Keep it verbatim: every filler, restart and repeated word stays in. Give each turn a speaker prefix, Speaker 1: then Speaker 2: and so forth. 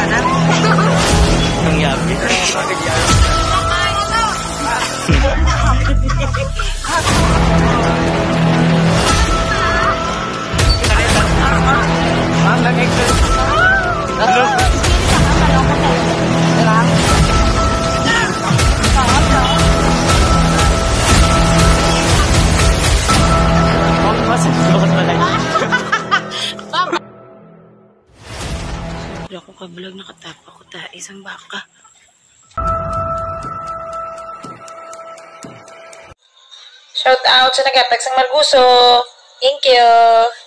Speaker 1: kanan.
Speaker 2: Ang yabi. Bakit yan? Ang nag-exert. Hello?
Speaker 1: Wala ko kabulag, nakatapa ko ta isang baka. Shout out sa nag-text ng Marguso. Thank you.